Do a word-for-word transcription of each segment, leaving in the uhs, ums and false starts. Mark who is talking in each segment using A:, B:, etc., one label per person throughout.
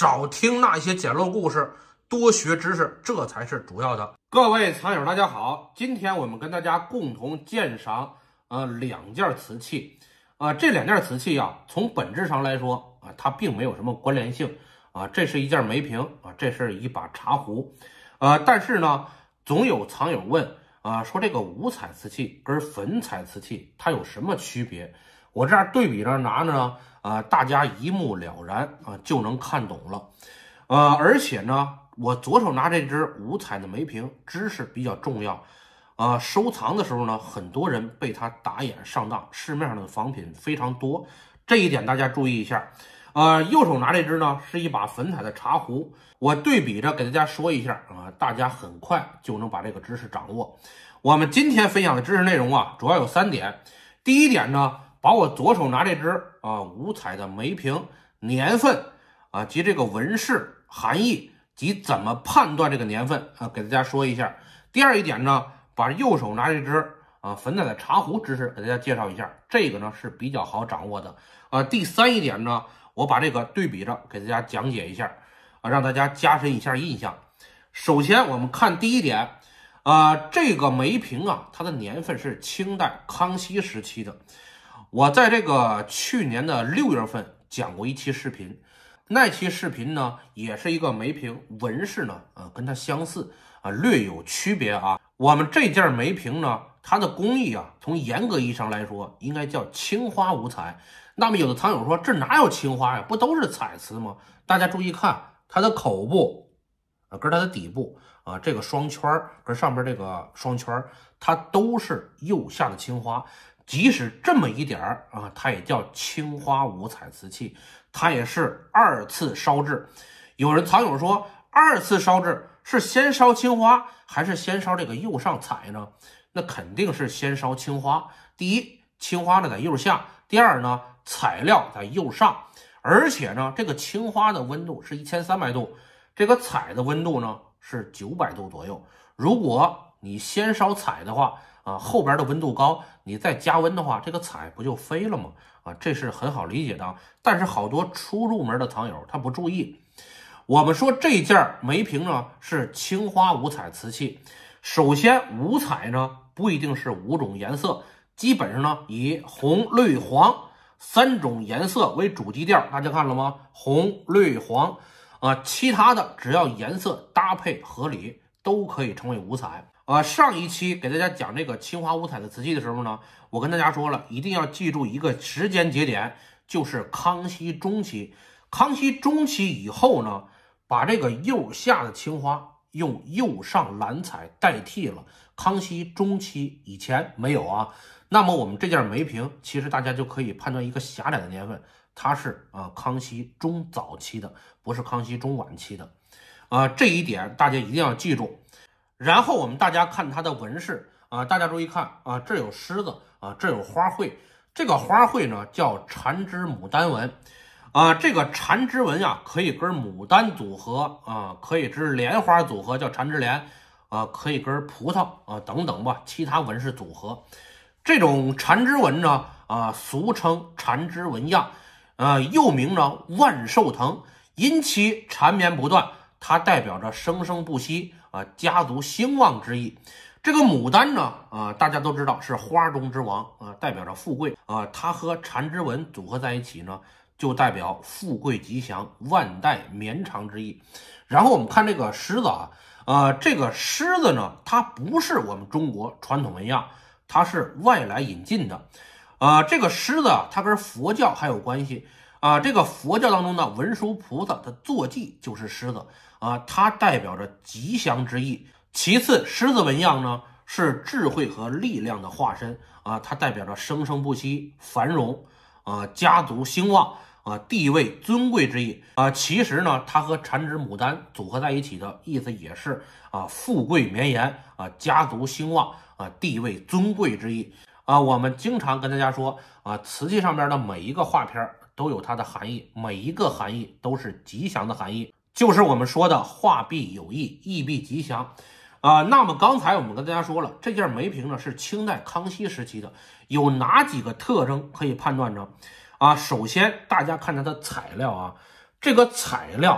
A: 少听那些简陋故事，多学知识，这才是主要的。各位藏友，大家好，今天我们跟大家共同鉴赏呃两件瓷器。啊、呃，这两件瓷器啊，从本质上来说啊，它并没有什么关联性啊。这是一件梅瓶啊，这是一把茶壶。呃，但是呢，总有藏友问啊，说这个五彩瓷器跟粉彩瓷器它有什么区别？我这样对比着拿呢，啊、呃，大家一目了然啊，就能看懂了。呃，而且呢，我左手拿这只五彩的梅瓶，知识比较重要。呃，收藏的时候呢，很多人被它打眼上当，市面上的仿品非常多，这一点大家注意一下。呃，右手拿这只呢，是一把粉彩的茶壶，我对比着给大家说一下啊、呃，大家很快就能把这个知识掌握。我们今天分享的知识内容啊，主要有三点。第一点呢，把我左手拿这只啊、呃、五彩的梅瓶年份啊及这个纹饰含义及怎么判断这个年份啊，给大家说一下。第二一点呢，把右手拿这只啊粉彩的茶壶知识给大家介绍一下，这个呢是比较好掌握的。呃，第三一点呢，我把这个对比着给大家讲解一下啊，让大家加深一下印象。首先我们看第一点，啊，这个梅瓶啊，它的年份是清代康熙时期的。我在这个去年的六月份讲过一期视频，那期视频呢也是一个梅瓶，纹饰呢啊跟它相似啊，略有区别啊。我们这件梅瓶呢，它的工艺啊，从严格意义上来说，应该叫青花五彩。那么有的藏友说，这哪有青花呀？不都是彩瓷吗？大家注意看它的口部啊，跟它的底部啊，这个双圈跟上边这个双圈，它都是釉下的青花。即使这么一点儿啊，它也叫青花五彩瓷器，它也是二次烧制。有人藏友说，二次烧制是先烧青花还是先烧这个釉上彩呢？那肯定是先烧青花。第一，青花呢在釉下；第二呢，材料在釉上。而且呢，这个青花的温度是一千三百度，这个彩的温度呢是九百度左右。如果你先烧彩的话啊，后边的温度高，你再加温的话，这个彩不就飞了吗？啊，这是很好理解的。但是好多初入门的藏友他不注意。我们说这件梅瓶呢是青花五彩瓷器。首先，五彩呢不一定是五种颜色，基本上呢以红、绿、黄三种颜色为主基调。大家看了吗？红、绿、黄啊，其他的只要颜色搭配合理，都可以成为五彩。呃，上一期给大家讲这个青花五彩的瓷器的时候呢，我跟大家说了，一定要记住一个时间节点，就是康熙中期。康熙中期以后呢，把这个釉下的青花用釉上蓝彩代替了。康熙中期以前没有啊。那么我们这件梅瓶，其实大家就可以判断一个狭窄的年份，它是啊、呃、康熙中早期的，不是康熙中晚期的。啊、呃，这一点大家一定要记住。然后我们大家看它的纹饰啊，大家注意看啊，这有狮子啊，这有花卉。这个花卉呢叫缠枝牡丹纹啊，这个缠枝纹呀、啊、可以跟牡丹组合啊，可以跟莲花组合叫缠枝莲啊，可以跟葡萄啊等等吧，其他纹饰组合。这种缠枝纹呢啊，俗称缠枝纹样，啊，又名呢万寿藤，因其缠绵不断，它代表着生生不息啊，家族兴旺之意。这个牡丹呢，啊，大家都知道是花中之王啊，代表着富贵啊。它和缠枝纹组合在一起呢，就代表富贵吉祥、万代绵长之意。然后我们看这个狮子啊，呃，这个狮子呢，它不是我们中国传统纹样，它是外来引进的。呃，这个狮子啊，它跟佛教还有关系啊。这个佛教当中呢，文殊菩萨的坐骑就是狮子。啊，它代表着吉祥之意。其次，狮子纹样呢是智慧和力量的化身啊，它代表着生生不息、繁荣啊、家族兴旺啊、地位尊贵之意啊。其实呢，它和缠枝牡丹组合在一起的意思也是啊，富贵绵延啊、家族兴旺啊、地位尊贵之意啊。我们经常跟大家说啊，瓷器上面的每一个画片都有它的含义，每一个含义都是吉祥的含义。就是我们说的画必有意，意必吉祥啊、呃。那么刚才我们跟大家说了，这件梅瓶呢是清代康熙时期的，有哪几个特征可以判断呢？啊，首先大家看它的材料啊，这个材料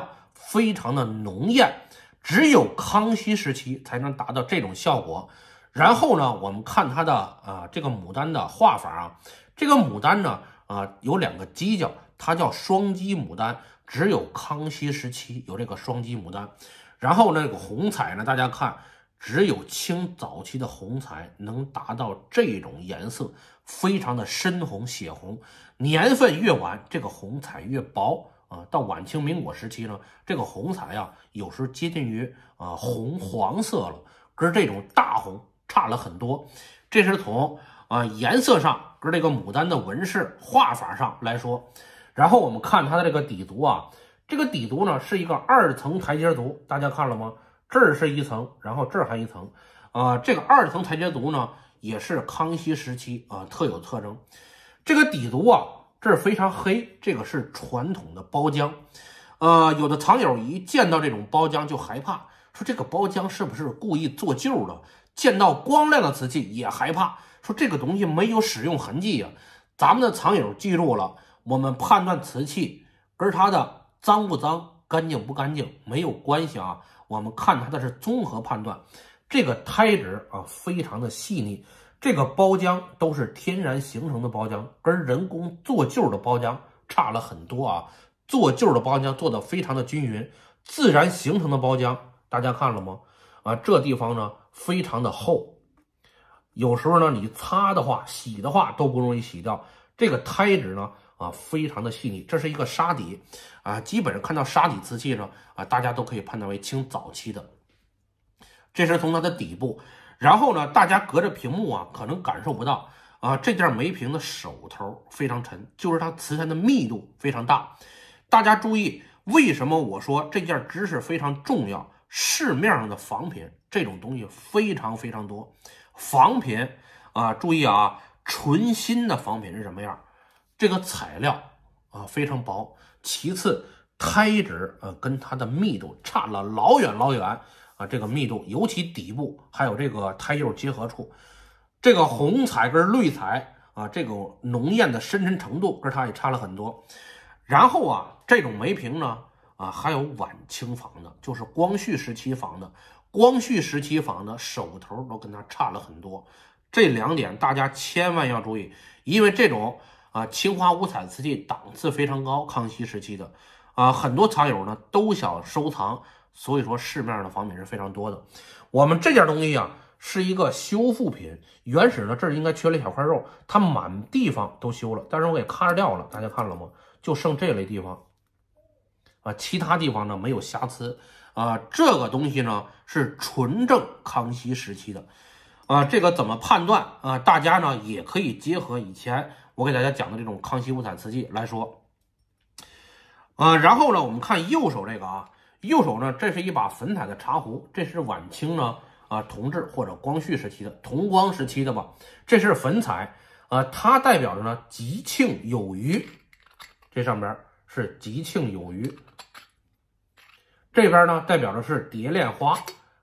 A: 非常的浓艳，只有康熙时期才能达到这种效果。然后呢，我们看它的啊这个牡丹的画法啊，这个牡丹呢啊有两个犄角，它叫双击牡丹，只有康熙时期有这个双击牡丹。然后呢，这个红彩呢，大家看，只有清早期的红彩能达到这种颜色，非常的深红血红。年份越晚，这个红彩越薄啊。到晚清民国时期呢，这个红彩呀、啊，有时接近于啊红黄色了，跟这种大红差了很多。这是从啊颜色上跟这个牡丹的纹饰画法上来说。然后我们看它的这个底足啊，这个底足呢是一个二层台阶足，大家看了吗？这儿是一层，然后这儿还一层，啊、呃，这个二层台阶足呢也是康熙时期啊、呃、特有特征。这个底足啊，这儿非常黑，这个是传统的包浆。呃，有的藏友一见到这种包浆就害怕，说这个包浆是不是故意做旧的？见到光亮的瓷器也害怕，说这个东西没有使用痕迹呀、啊。咱们的藏友记住了，我们判断瓷器跟它的脏不脏、干净不干净没有关系啊，我们看它的是综合判断。这个胎质啊非常的细腻，这个包浆都是天然形成的包浆，跟人工做旧的包浆差了很多啊。做旧的包浆做的非常的均匀，自然形成的包浆大家看了吗？啊，这地方呢非常的厚，有时候呢你擦的话、洗的话都不容易洗掉。这个胎质呢啊非常的细腻，这是一个沙底啊，基本上看到沙底瓷器呢啊，大家都可以判断为清早期的。这是从它的底部，然后呢，大家隔着屏幕啊可能感受不到啊，这件梅瓶的手头非常沉，就是它瓷材的密度非常大。大家注意，为什么我说这件知识非常重要？市面上的仿品这种东西非常非常多，仿品啊，注意啊，纯新的仿品是什么样？这个材料啊非常薄，其次胎质啊跟它的密度差了老远老远啊，这个密度尤其底部还有这个胎釉结合处，这个红彩跟绿彩啊，这个浓艳的深沉程度跟它也差了很多。然后啊，这种梅瓶呢啊还有晚清仿的，就是光绪时期仿的，光绪时期仿的手头都跟它差了很多。这两点大家千万要注意，因为这种啊青花五彩瓷器档次非常高，康熙时期的啊很多藏友呢都想收藏，所以说市面上的仿品是非常多的。我们这件东西啊是一个修复品，原始呢这儿应该缺了一小块肉，它满地方都修了，但是我给咔掉了，大家看了吗？就剩这类地方啊，其他地方呢没有瑕疵啊。这个东西呢是纯正康熙时期的啊，这个怎么判断啊？大家呢也可以结合以前我给大家讲的这种康熙五彩瓷器来说啊。然后呢，我们看右手这个啊，右手呢这是一把粉彩的茶壶，这是晚清呢啊同治或者光绪时期的同光时期的吧，这是粉彩啊，它代表着呢吉庆有余。这上边是吉庆有余，这边呢代表的是蝶恋花。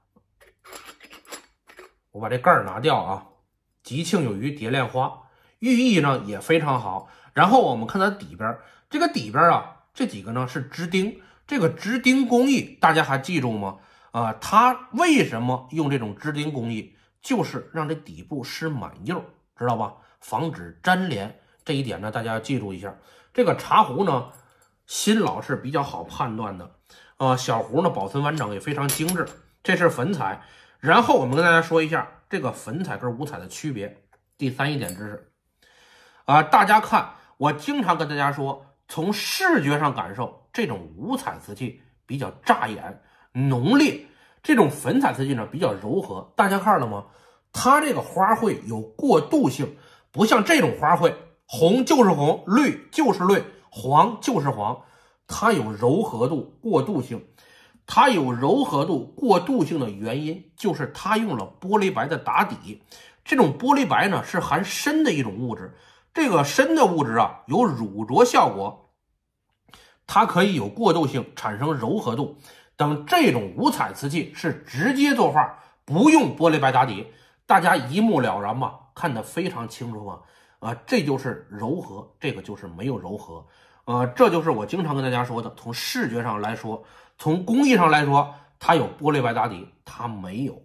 A: 我把这盖儿拿掉啊，吉庆有余蝶恋花，寓意呢也非常好。然后我们看它底边，这个底边啊，这几个呢是支钉，这个支钉工艺大家还记住吗？啊，它为什么用这种支钉工艺？就是让这底部施满釉，知道吧？防止粘连，这一点呢大家要记住一下。这个茶壶呢，新老是比较好判断的，呃，小壶呢保存完整也非常精致。这是粉彩，然后我们跟大家说一下这个粉彩跟五彩的区别。第三一点知识啊、呃，大家看，我经常跟大家说，从视觉上感受，这种五彩瓷器比较扎眼、浓烈，这种粉彩瓷器呢比较柔和。大家看了吗？它这个花卉有过渡性，不像这种花卉。红就是红，绿就是绿，黄就是黄，它有柔和度、过渡性。它有柔和度、过渡性的原因，就是它用了玻璃白的打底。这种玻璃白呢，是含砷的一种物质。这个砷的物质啊，有乳浊效果，它可以有过渡性，产生柔和度。等这种五彩瓷器是直接作画，不用玻璃白打底，大家一目了然吧？看得非常清楚吗？啊，这就是柔和，这个就是没有柔和呃，这就是我经常跟大家说的，从视觉上来说，从工艺上来说，它有玻璃白打底，它没有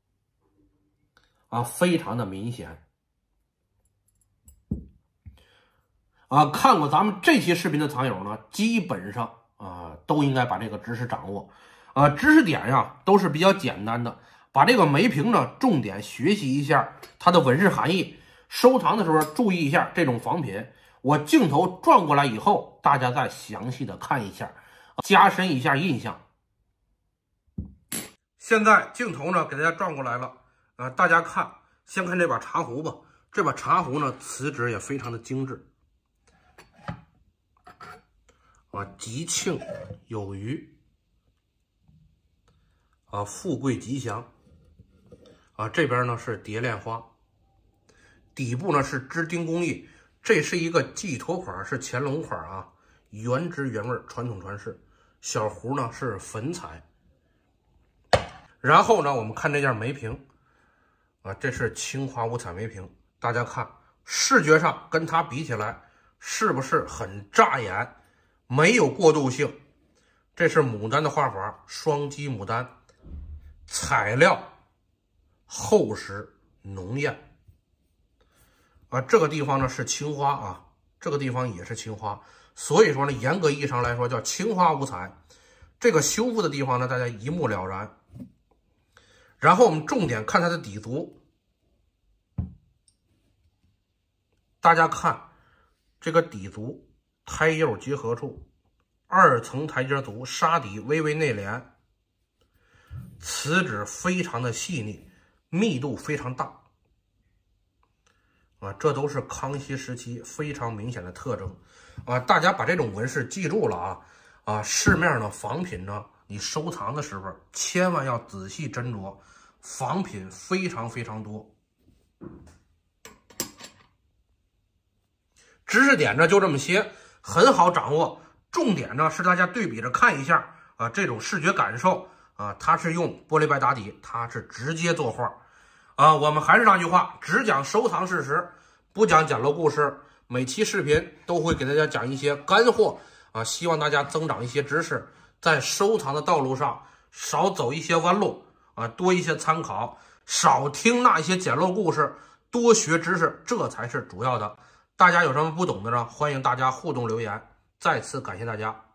A: 啊，非常的明显啊。看过咱们这期视频的藏友呢，基本上啊都应该把这个知识掌握啊，知识点呀都是比较简单的，把这个梅瓶呢重点学习一下它的纹饰含义，收藏的时候注意一下这种仿品。我镜头转过来以后，大家再详细的看一下，加深一下印象。现在镜头呢给大家转过来了，呃，大家看，先看这把茶壶吧。这把茶壶呢，瓷质也非常的精致，啊，吉庆有余，啊，富贵吉祥，啊，这边呢是蝶恋花，底部呢是织钉工艺。这是一个寄托款，是乾隆款啊，原汁原味，传统传世。小壶呢是粉彩，然后呢，我们看这件梅瓶啊，这是青花五彩梅瓶，大家看视觉上跟它比起来，是不是很扎眼？没有过渡性。这是牡丹的画法，双击牡丹，材料厚实浓艳。啊，这个地方呢是青花啊，这个地方也是青花，所以说呢，严格意义上来说叫青花五彩。这个修复的地方呢，大家一目了然。然后我们重点看它的底足，大家看这个底足胎釉结合处，二层台阶足，沙底微微内敛，瓷质非常的细腻，密度非常大。啊，这都是康熙时期非常明显的特征啊！大家把这种纹饰记住了啊！啊，市面的仿品呢，你收藏的时候千万要仔细斟酌，仿品非常非常多。知识点呢就这么些，很好掌握。重点呢是大家对比着看一下啊，这种视觉感受啊，它是用玻璃白打底，它是直接作画。啊，我们还是那句话，只讲收藏事实，不讲简陋故事。每期视频都会给大家讲一些干货啊，希望大家增长一些知识，在收藏的道路上少走一些弯路啊，多一些参考，少听那些简陋故事，多学知识，这才是主要的。大家有什么不懂的呢？欢迎大家互动留言。再次感谢大家。